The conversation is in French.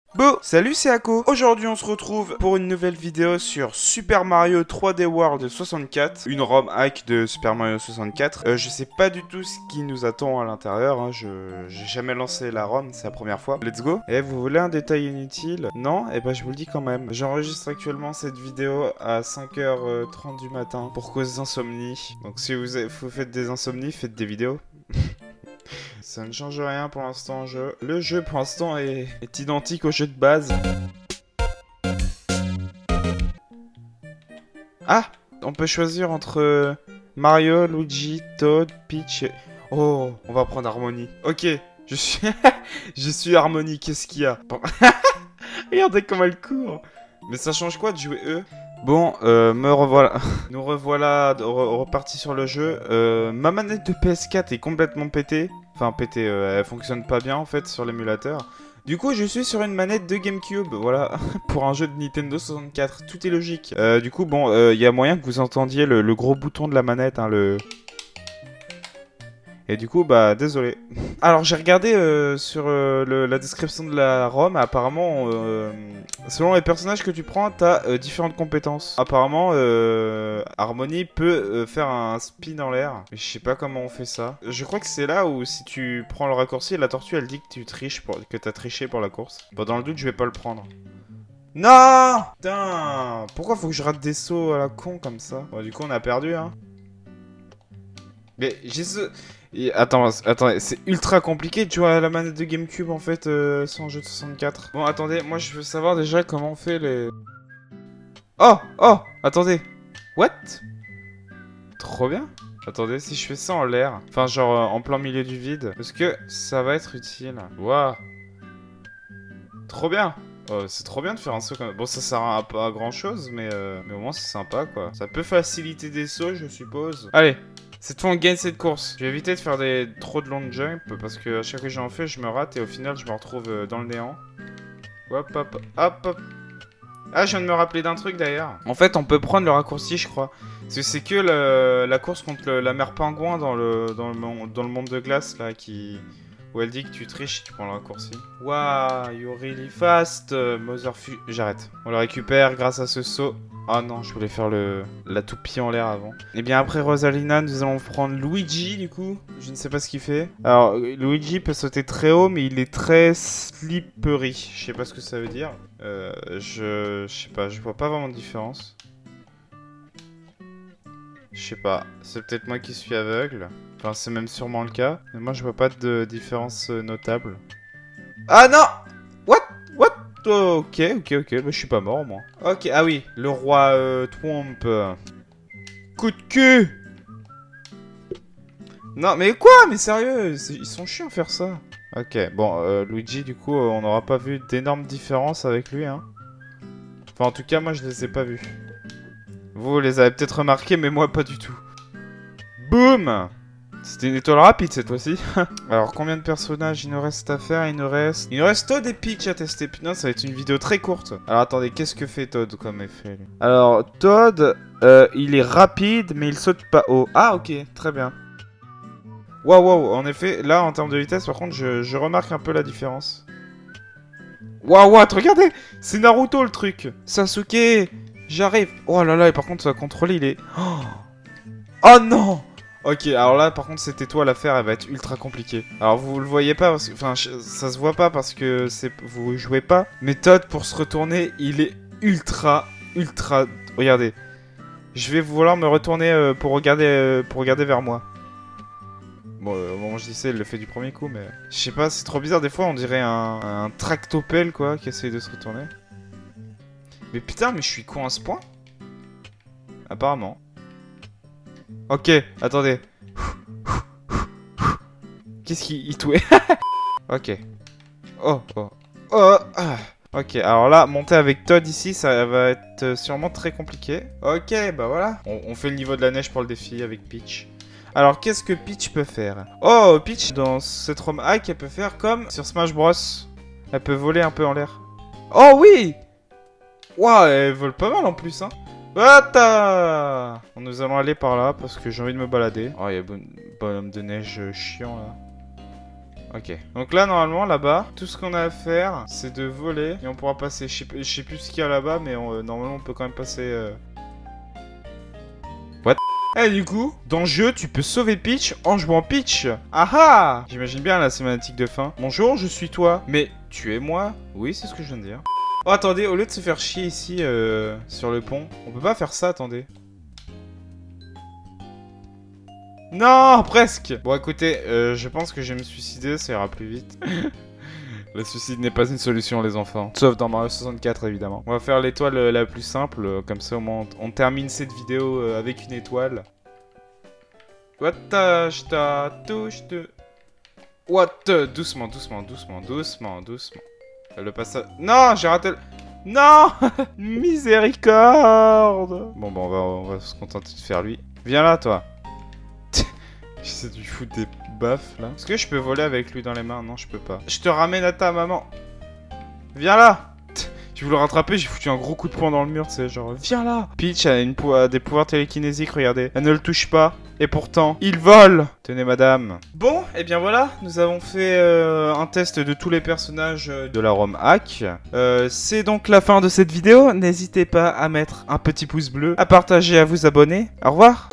Bon, salut, c'est Ako. Aujourd'hui, on se retrouve pour une nouvelle vidéo sur Super Mario 3D World 64, une ROM hack de Super Mario 64. Je sais pas du tout ce qui nous attend à l'intérieur, hein. J'ai jamais lancé la ROM, c'est la première fois. Let's go. Et vous voulez un détail inutile? Non? Eh ben, je vous le dis quand même. J'enregistre actuellement cette vidéo à 5h30 du matin pour cause d'insomnie. Donc si vous faites des insomnies, faites des vidéos. Ça ne change rien pour l'instant. Le jeu pour l'instant est identique au jeu de base. Ah, on peut choisir entre Mario, Luigi, Toad, Peach et... Oh, on va prendre Harmony. Ok, je suis... je suis Harmony, qu'est-ce qu'il y a? Regardez comment elle court. Mais ça change quoi de jouer eux? Bon, me revoilà. Nous revoilà repartis sur le jeu. Ma manette de PS4 est complètement pétée. Enfin, pétée, elle fonctionne pas bien en fait sur l'émulateur. Du coup, je suis sur une manette de GameCube, voilà, pour un jeu de Nintendo 64. Tout est logique. Du coup, bon, y a moyen que vous entendiez le gros bouton de la manette, hein, le... Et du coup, bah, désolé. Alors, j'ai regardé sur la description de la ROM, apparemment, selon les personnages que tu prends, t'as différentes compétences. Apparemment, Harmony peut faire un spin en l'air. Mais je sais pas comment on fait ça. Je crois que c'est là où, si tu prends le raccourci, la tortue, elle dit que tu triches, que t'as triché pour la course. Bon, dans le doute, je vais pas le prendre. Non! Putain! Pourquoi faut que je rate des sauts à la con comme ça? Bon, du coup, on a perdu, hein. Mais j'ai ce... Attends, c'est ultra compliqué de jouer à la manette de GameCube en fait sans jeu de 64. Bon, attendez, moi je veux savoir déjà comment on fait les... Oh! Oh! Attendez! What? Trop bien! Attendez, si je fais ça en l'air, enfin genre en plein milieu du vide, est-ce que ça va être utile? Waouh! Trop bien! C'est trop bien de faire un saut comme... Bon, ça sert à pas à grand chose, mais au moins c'est sympa quoi. Ça peut faciliter des sauts, je suppose. Allez! Cette fois on gagne cette course. Je vais éviter de faire trop de long jump parce que à chaque fois que j'en fais je me rate et au final je me retrouve dans le néant. Hop hop hop hop. Ah, je viens de me rappeler d'un truc d'ailleurs. En fait on peut prendre le raccourci je crois. Parce que c'est que la course contre la mère pingouin dans le monde de glace là où elle dit que tu triches, tu prends le raccourci. Wow, you're really fast, Motherfu... J'arrête. On le récupère grâce à ce saut. Ah non, je voulais faire la toupie en l'air avant. Et bien après Rosalina, nous allons prendre Luigi du coup. Je ne sais pas ce qu'il fait. Alors, Luigi peut sauter très haut, mais il est très slippery. Je sais pas ce que ça veut dire. Je sais pas, je vois pas vraiment de différence. Je sais pas, c'est peut-être moi qui suis aveugle. Enfin, c'est même sûrement le cas. Mais moi, je vois pas de différence notable. Ah non! What? Ok, bah, je suis pas mort, moi. Ok, ah oui, le roi Twomp. Coup de cul! Non, mais quoi? Mais sérieux, ils sont chiants à faire ça. Ok, bon, Luigi, du coup, on n'aura pas vu d'énormes différences avec lui, hein. Enfin, en tout cas, moi, je les ai pas vus. Vous les avez peut-être remarqués, mais moi, pas du tout. Boum! C'était une étoile rapide cette fois-ci. Alors combien de personnages il nous reste à faire? Il nous reste Toad et Peach à tester. Putain, ça va être une vidéo très courte. Alors attendez, qu'est-ce que fait Toad comme effet lui? Alors Toad, il est rapide mais il saute pas haut. Ah ok, très bien. Waouh, en effet, là en termes de vitesse par contre je remarque un peu la différence. Waouh, regardez, c'est Naruto le truc. Sasuke, j'arrive. Oh là là, et par contre sa contrôle il est... Oh non! Ok, alors là, par contre, cette étoile à faire, elle va être ultra compliquée. Alors, vous le voyez pas, parce que... Enfin, ça se voit pas parce que vous jouez pas. Mais Toad, pour se retourner, il est ultra... Regardez. Je vais vouloir me retourner pour regarder vers moi. Bon, au moment où je dis ça, il le fait du premier coup, mais... Je sais pas, c'est trop bizarre. Des fois, on dirait un tractopelle, quoi, qui essaye de se retourner. Mais putain, mais je suis con à ce point? Apparemment. Ok, attendez. Qu'est-ce qu'il touait? Ok. Oh. Ah. Ok, alors là, monter avec Toad ici, ça va être sûrement très compliqué. Ok, bah voilà. On fait le niveau de la neige pour le défi avec Peach. Alors, qu'est-ce que Peach peut faire? Oh, Peach, dans cette ROM hack, elle peut faire comme sur Smash Bros. Elle peut voler un peu en l'air. Oh oui! Waouh, elle vole pas mal en plus, hein. Bata! Nous allons aller par là parce que j'ai envie de me balader. Oh, il y a bonhomme de neige chiant là. Ok. Donc là, normalement, là-bas, tout ce qu'on a à faire, c'est de voler. Et on pourra passer. Je sais plus ce qu'il y a là-bas, mais normalement, on peut quand même passer... What? Eh, du coup, dans le jeu, tu peux sauver Peach en jouant Peach. Ah ah! J'imagine bien la cinématique de fin. Bonjour, je suis toi. Mais tu es moi? Oui, c'est ce que je viens de dire. Oh, attendez, au lieu de se faire chier ici, sur le pont, on peut pas faire ça, attendez. Non, presque. Bon, écoutez, je pense que je vais me suicider, ça ira plus vite. Le suicide n'est pas une solution, les enfants. Sauf dans Mario 64, évidemment. On va faire l'étoile la plus simple, comme ça au moins on termine cette vidéo avec une étoile. What touche de... What? Doucement, doucement, doucement, doucement, doucement. Le passage... Non, j'ai raté le... Non. Miséricorde. Bon, on va se contenter de faire lui. Viens là, toi. J'essaie de lui foutre des baffes, là. Est-ce que je peux voler avec lui dans les mains? Non, je peux pas. Je te ramène à ta maman. Viens là. Je voulais le rattraper, j'ai foutu un gros coup de poing dans le mur, tu sais, genre, viens là. Peach a des pouvoirs télékinésiques, regardez. Elle ne le touche pas. Et pourtant, il vole. Tenez, madame. Bon, et bien voilà, nous avons fait un test de tous les personnages de la ROM hack. C'est donc la fin de cette vidéo. N'hésitez pas à mettre un petit pouce bleu, à partager, à vous abonner. Au revoir.